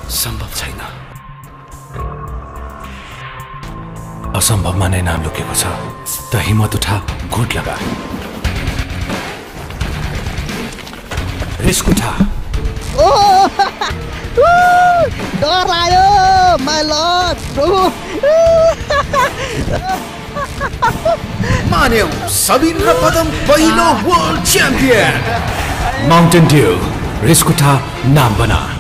सम्भव छैन। असम्भवमा नै नाम लुकेको छ त हिम्मत उठा, घोट लगा, रिस्क उठा। डर आयो माय लर्ड। मान्यौ सबिन्द्र पदम पहिलो world champion. Mountain dew, risk उठा, नाम बना।